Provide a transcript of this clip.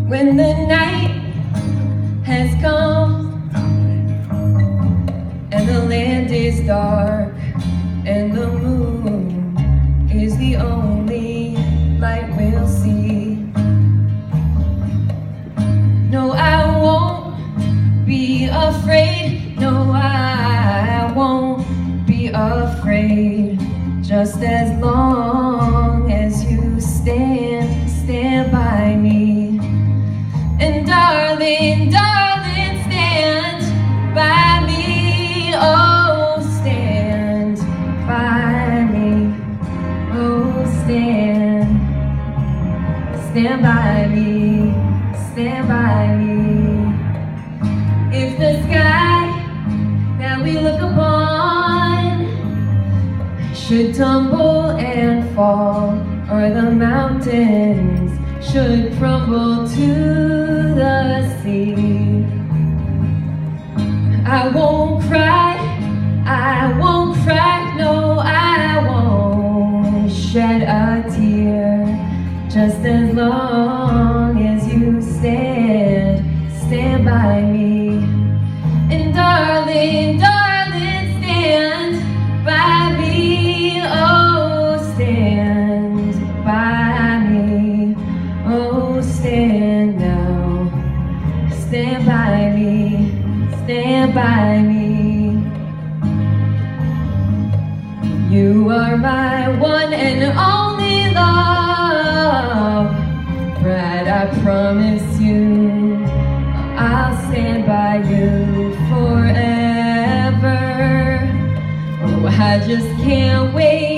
when the night has come and the land is dark and the moon is the only light we'll see. No, I won't be afraid. No, I won't be afraid. Just as long as you stand by me. And darling, darling, stand by me. Oh, stand by me. Oh, stand by me. Stand by me. If the sky that we look upon should tumble and fall, or the mountains should crumble to the sea, I won't cry, no, I won't shed a tear, just as long as you stand by me. And darling, darling, stand by me. Oh, stand by me. Oh, stand now. Stand by me. Stand by me. You are my one and only love. Brad, I promise you, I'll stand by you forever. Oh, I just can't wait